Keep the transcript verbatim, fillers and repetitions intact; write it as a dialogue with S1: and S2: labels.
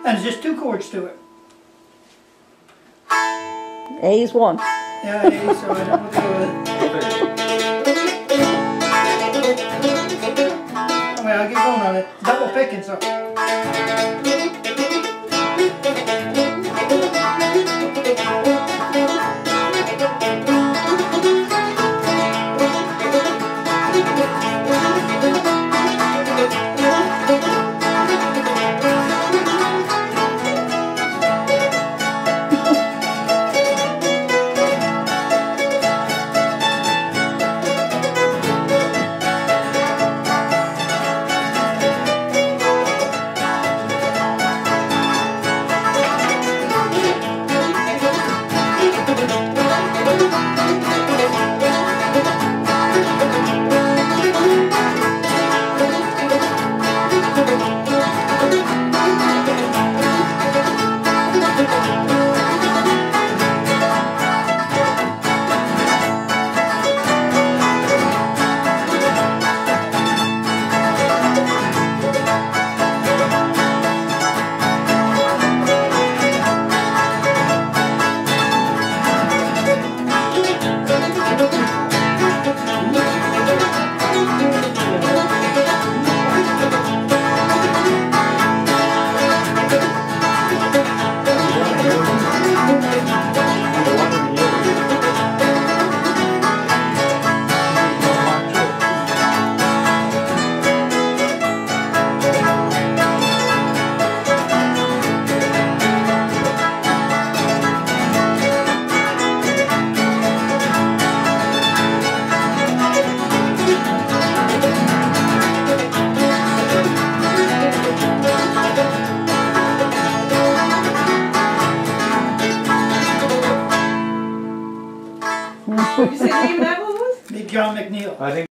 S1: And there's just two chords to it.
S2: A is one.
S1: Yeah, it is, so I don't want to go with it. Anyway, I'll get going on it. Double picking, so.
S3: You say the name of that one was?
S1: Big John McNeil.
S4: I think